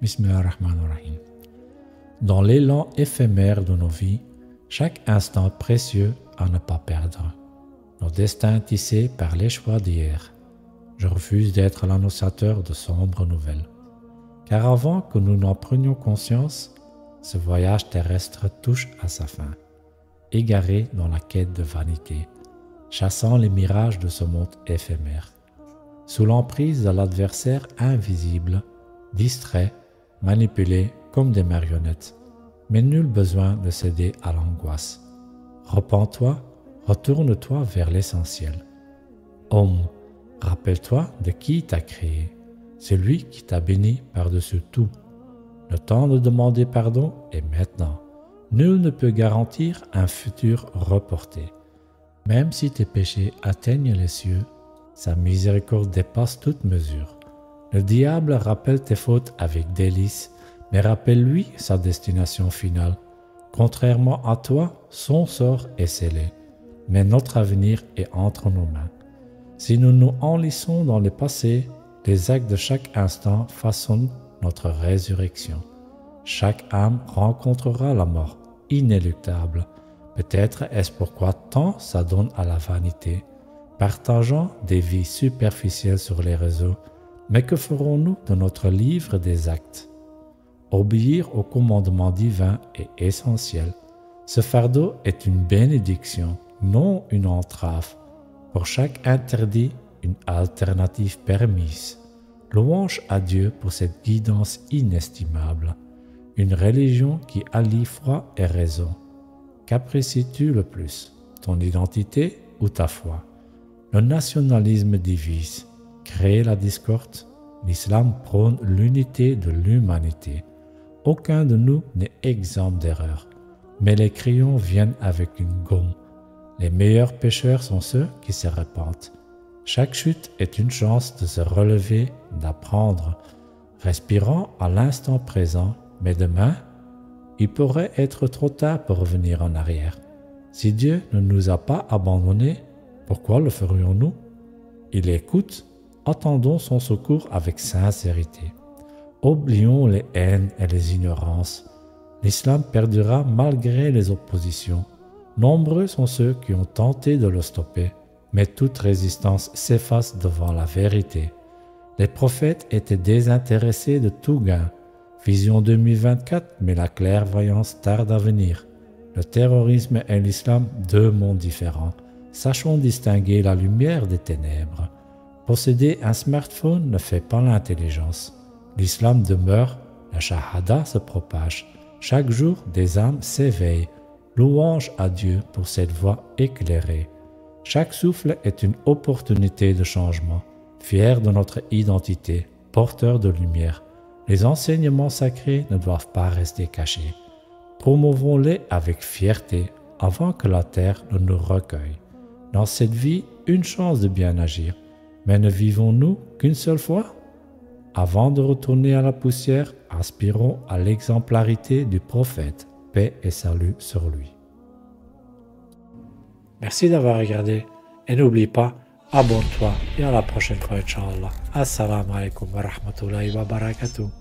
Bismillahirrahmanirrahim. Dans l'élan éphémère de nos vies, chaque instant précieux à ne pas perdre. Nos destins tissés par les choix d'hier. Je refuse d'être l'annonciateur de sombres nouvelles. Car avant que nous n'en prenions conscience, ce voyage terrestre touche à sa fin. Égaré dans la quête de vanité, chassant les mirages de ce monde éphémère. Sous l'emprise de l'adversaire invisible, distrait, manipulé comme des marionnettes, mais nul besoin de céder à l'angoisse. Repens-toi, retourne-toi vers l'essentiel. Homme, rappelle-toi de qui t'a créé, celui qui t'a béni par-dessus tout. Le temps de demander pardon est maintenant. Nul ne peut garantir un futur reporté. Même si tes péchés atteignent les cieux, sa miséricorde dépasse toute mesure. Le diable rappelle tes fautes avec délice, mais rappelle-lui sa destination finale. Contrairement à toi, son sort est scellé, mais notre avenir est entre nos mains. Si nous nous enlissons dans le passé, les actes de chaque instant façonnent notre résurrection. Chaque âme rencontrera la mort, inéluctable. Peut-être est-ce pourquoi tant s'adonne à la vanité, partageant des vies superficielles sur les réseaux. Mais que ferons-nous de notre livre des actes? Obéir au commandement divin est essentiel. Ce fardeau est une bénédiction, non une entrave. Pour chaque interdit, une alternative permise. Louange à Dieu pour cette guidance inestimable. Une religion qui allie foi et raison. Qu'apprécies-tu le plus, ton identité ou ta foi? Le nationalisme divise, crée la discorde. L'islam prône l'unité de l'humanité. Aucun de nous n'est exempt d'erreur, mais les crayons viennent avec une gomme. Les meilleurs pécheurs sont ceux qui se repentent. Chaque chute est une chance de se relever, d'apprendre, respirant à l'instant présent, mais demain, il pourrait être trop tard pour revenir en arrière. Si Dieu ne nous a pas abandonnés, pourquoi le ferions-nous? Il écoute, attendons son secours avec sincérité. Oublions les haines et les ignorances. L'islam perdura malgré les oppositions. Nombreux sont ceux qui ont tenté de le stopper, mais toute résistance s'efface devant la vérité. Les prophètes étaient désintéressés de tout gain. Vision 2024, mais la clairvoyance tarde à venir. Le terrorisme et l'islam, deux mondes différents. Sachons distinguer la lumière des ténèbres. Posséder un smartphone ne fait pas l'intelligence. L'islam demeure, la shahada se propage. Chaque jour, des âmes s'éveillent. Louange à Dieu pour cette voie éclairée. Chaque souffle est une opportunité de changement. Fiers de notre identité, porteurs de lumière. Les enseignements sacrés ne doivent pas rester cachés. Promouvons-les avec fierté avant que la terre ne nous recueille. Dans cette vie, une chance de bien agir. Mais ne vivons-nous qu'une seule fois? Avant de retourner à la poussière, aspirons à l'exemplarité du prophète. Paix et salut sur lui. Merci d'avoir regardé et n'oublie pas, abonne-toi et à la prochaine fois, Inch'Allah. Assalamu alaikum wa rahmatullahi wa barakatuh.